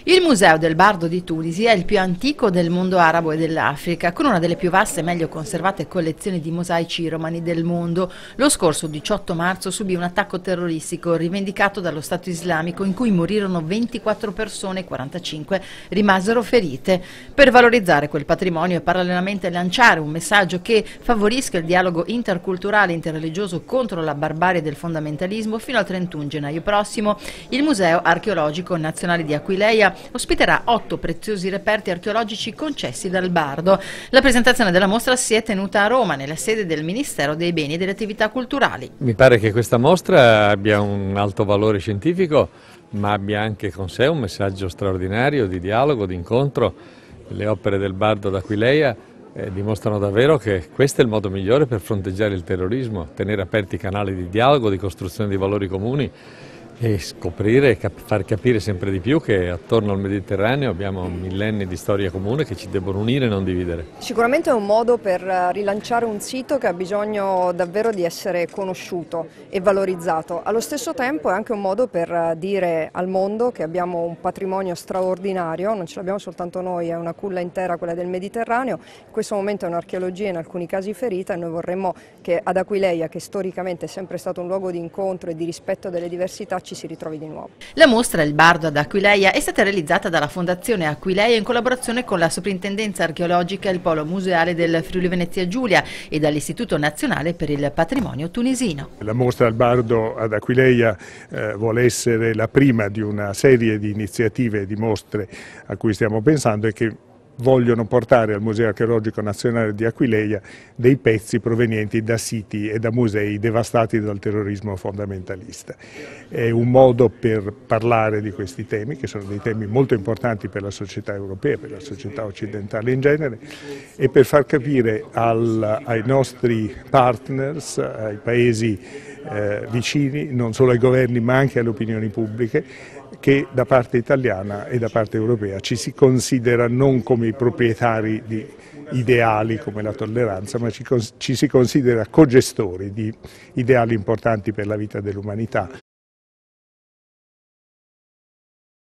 Il Museo del Bardo di Tunisi è il più antico del mondo arabo e dell'Africa, con una delle più vaste e meglio conservate collezioni di mosaici romani del mondo. Lo scorso 18 marzo subì un attacco terroristico rivendicato dallo Stato islamico in cui morirono 24 persone e 45 rimasero ferite. Per valorizzare quel patrimonio e parallelamente lanciare un messaggio che favorisca il dialogo interculturale e interreligioso contro la barbarie del fondamentalismo, fino al 31 gennaio prossimo il Museo Archeologico Nazionale di Aquileia ospiterà 8 preziosi reperti archeologici concessi dal Bardo. La presentazione della mostra si è tenuta a Roma, nella sede del Ministero dei Beni e delle Attività Culturali. Mi pare che questa mostra abbia un alto valore scientifico, ma abbia anche con sé un messaggio straordinario di dialogo, di incontro. Le opere del Bardo d'Aquileia dimostrano davvero che questo è il modo migliore per fronteggiare il terrorismo, tenere aperti i canali di dialogo, di costruzione di valori comuni e scoprire e far capire sempre di più che attorno al Mediterraneo abbiamo millenni di storia comune che ci debbono unire e non dividere. Sicuramente è un modo per rilanciare un sito che ha bisogno davvero di essere conosciuto e valorizzato. Allo stesso tempo è anche un modo per dire al mondo che abbiamo un patrimonio straordinario, non ce l'abbiamo soltanto noi, è una culla intera quella del Mediterraneo. In questo momento è un'archeologia in alcuni casi ferita e noi vorremmo che ad Aquileia, che storicamente è sempre stato un luogo di incontro e di rispetto delle diversità, ci si ritrovi di nuovo. La mostra Il Bardo ad Aquileia è stata realizzata dalla Fondazione Aquileia in collaborazione con la Soprintendenza Archeologica e il Polo Museale del Friuli Venezia Giulia e dall'Istituto Nazionale per il Patrimonio Tunisino. La mostra Il Bardo ad Aquileia vuole essere la prima di una serie di iniziative e di mostre a cui stiamo pensando e che vogliono portare al Museo Archeologico Nazionale di Aquileia dei pezzi provenienti da siti e da musei devastati dal terrorismo fondamentalista. È un modo per parlare di questi temi, che sono dei temi molto importanti per la società europea, per la società occidentale in genere, e per far capire ai nostri partners, ai paesi vicini, non solo ai governi ma anche alle opinioni pubbliche, che da parte italiana e da parte europea ci si considera non come i proprietari di ideali come la tolleranza, ma ci si considera cogestori di ideali importanti per la vita dell'umanità.